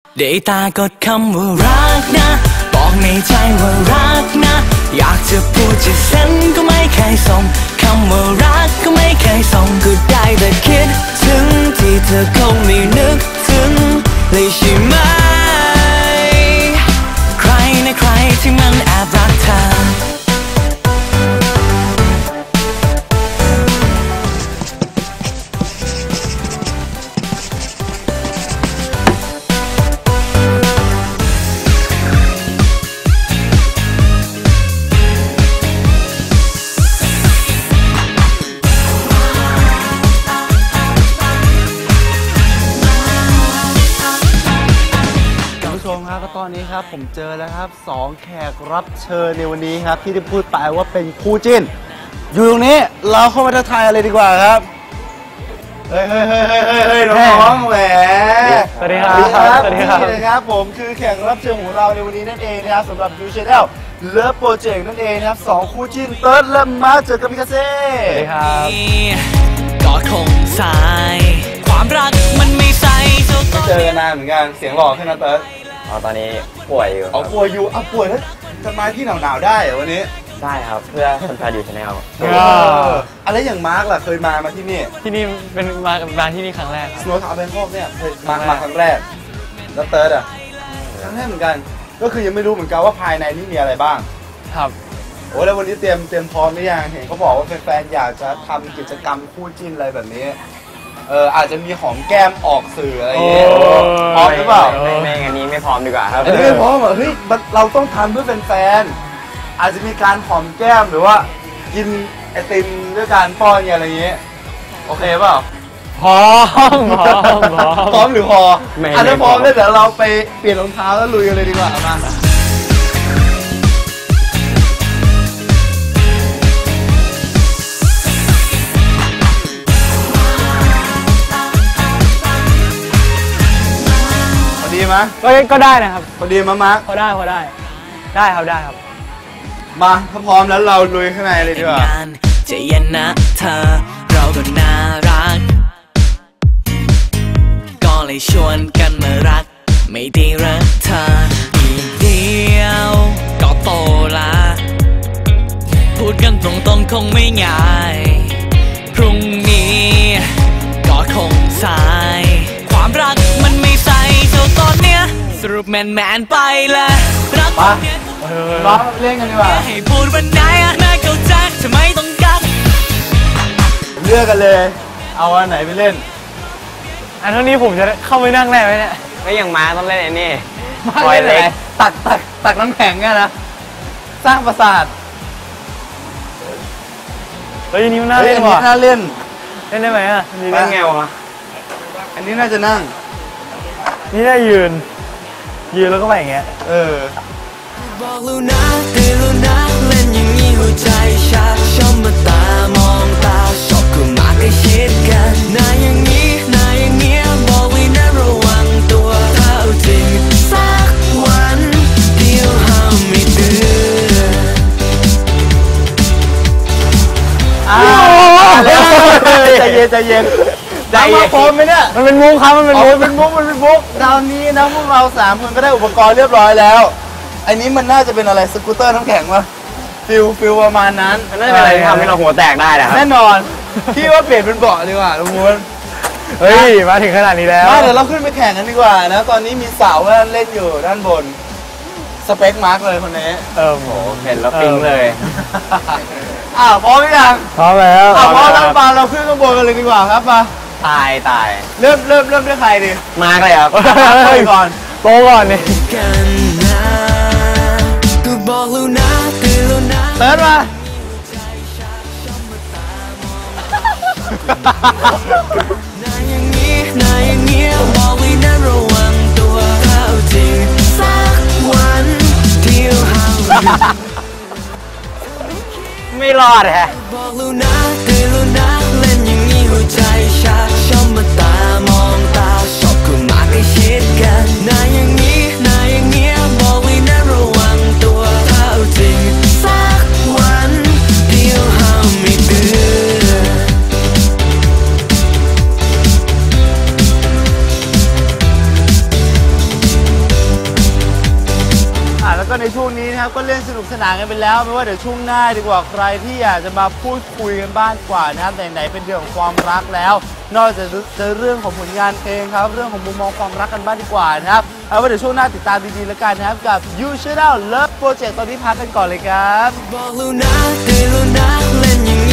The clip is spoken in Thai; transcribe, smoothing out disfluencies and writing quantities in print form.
ได้ตากดคำว่ารักนะบอกในใจว่ารักนะอยากจะพูดจะเซ็นก็ไม่เคยส่งคำว่ารักก็ไม่เคยส่งก็ได้แต่คิดถึงที่เธอคงไม่นึกถึงเลยใช่ไหมใครนะใครที่มันแอบรักเธอตอนนี้ครับผมเจอแล้วครับ2แขกรับเชิญในวันนี้ครับที่ได้พูดไปว่าเป็นคู่จิ้นอยู่ตรงนี้เราเข้ามาทักทายอะไรดีกว่าครับเฮ้ยน้องแหมสวัสดีครับสวัสดีครับนี่นะครับผมคือแขกรับเชิญของเราในวันนี้นั่นเองนะครับสำหรับยูชแนลเลิฟโปรเจกต์นั่นเองนะครับ2คู่จิ้นเติร์ดและมาร์คเจอกับมิคาเซ่สวัสดีครับก็คงสายความรักมันไม่ใส่เจอกันนานเหมือนกันเสียงหล่อขึ้นนะเติร์ดตอนนี้ป่วยอยู่ป่วยอยู่ป่วยแล้วจะมาที่หนาวๆได้เหรอวันนี้ได้ครับเพื่อคนพาอยู่ชาแนลอะไรอย่างมาร์กล่ะเคยมาที่นี่เป็นมาที่นี่ครั้งแรกสโนว์ทาวน์แบงคอกเนี่ยเคยมาครั้งแรกแล้วเติร์ดครั้งแรกเหมือนกันก็คือยังไม่รู้เหมือนกันว่าภายในนี่มีอะไรบ้างครับโอ้แล้ววันนี้เตรียมพร้อมหรือยังเห็นเขาบอกว่าแฟนๆอยากจะทำกิจกรรมคู่จิ้นอะไรแบบนี้อาจจะมีของแก้มออกสื่ออะไรอย่างเงี้ยพร้อมหรือเปล่าไม่อันนี้ไม่พร้อมดีกว่าครับอันนี้ไม่พร้อมเหรอเฮ้ยเราต้องทำเพื่อเป็นแฟนอาจจะมีการหอมแก้มหรือว่ากินไอติมด้วยการป้อนอะไรอย่างเงี้ยโอเคเปล่าพร้อมหรือพออันนี้พร้อมเลยเดี๋ยวเราไปเปลี่ยนรองเท้าแล้วลุยกันเลยดีกว่ามาก็ได้นะครับพอดีมาพอได้ครับได้ครับมาถ้าพร้อมแล้วเราลุยข้างในเลยดีกว่าใจเย็นนะเธอเราก็น่ารักก็เลยชวนกันมารักไม่ได้รักเธออีกเดียวก็โตละพูดกันตรงๆคงไม่ง่ายพรุ่งนี้ก็คงสายความรักมันไม่ใส่เท่าตอนเนี้ยสรุปแมนไปเลยรักมาร้องเล่นกันดีกว่าให้พูดวันไหนแม่เข้าใจจะไม่ต้องกักเลือกกันเลยเอาอันไหนไปเล่นอันนี้ผมจะเข้าไปนั่งได้ไหมเนี่ยไม่อย่างม้าต้องเล่นไอ้นี่ปล่อยเล็กตักน้ำแข็งเนี่ยนะสร้างปราสาทเฮ้ยนี่มันน่าเล่นว่ะน่าเล่นได้ไหมเล่นไงวะอันนี้น่าจะนั่งนี่ได้ยืนแล้วก็ไปอย่างเงี้ยบอกลูนะตีลูนะเล่นอย่างนี้หัวใจชักชอบมาตามองตาชอบก็มาใกล้ชิดกันนายอย่างนี้นายอย่างเงี้ยบอกไว้นะระวังตัวถ้าเอาจริงสักวันเดียวห้ามไม่เตือนใจเย็นมาพร้อมไหมเนี่ยมันเป็นมุกครับมันเป็นมุกตอนนี้นะพวกเรา3 คนก็ได้อุปกรณ์เรียบร้อยแล้วอันนี้มันน่าจะเป็นอะไรสกูตเตอร์น้ำแข็งวะฟิลประมาณนั้นน่าจะเป็นอะไรที่ทำให้เราหัวแตกได้นะครับแน่นอนพี่ว่าเปลี่ยนเป็นเบาะดีกว่าลุงมูนเฮ้ยมาถึงขนาดนี้แล้วเดี๋ยวเราขึ้นไปแข่งกันดีกว่านะตอนนี้มีสาวเล่นอยู่ด้านบนสเปคมาร์กเลยคนนี้โหเห็นแล้วปิ๊งเลยพร้อมหรือยังพร้อมแล้วพร้อมแล้วมาเราขึ้นข้างบนกันเลยดีกว่าครับมาตายเริ่มด้วยใครดีมาร์กเลยครับก่อนโตก่อนนี่เติร์ดมานายอย่างนี้บอกไว้นะระวังตัวถ้าจริงสักวันเดียวห่างไม่รอดแฮะบอกลูนะเล่นอย่างนี้หัวใจชักชอบมาตามองตาชอบก็มาใกล้ชิดกันนายอย่างนี้บอกไว้นะระวังตัวถ้าจริงสักวันเดียวห้ามไม่เตือนก็ในช่วงนี้นะครับก็เล่นสนุกสนานกันไปแล้วไม่ว่าเดี๋ยวช่วงหน้าดีกว่าใครที่อยากจะมาพูดคุยกันบ้างกว่านะครับไหนๆเป็นเรื่องของความรักแล้วนอกจากจะเรื่องของผลงานเพลงครับเรื่องของมุมมองความรักกันบ้างดีกว่านะครับเอาไว้เดี๋ยวช่วงหน้าติดตามดีๆแล้วกันนะครับกับ You Should Know Love Project ตอนนี้พักกันก่อนเลยครับบอกแล้วนะเตือนแล้วนะเล่นอย่าง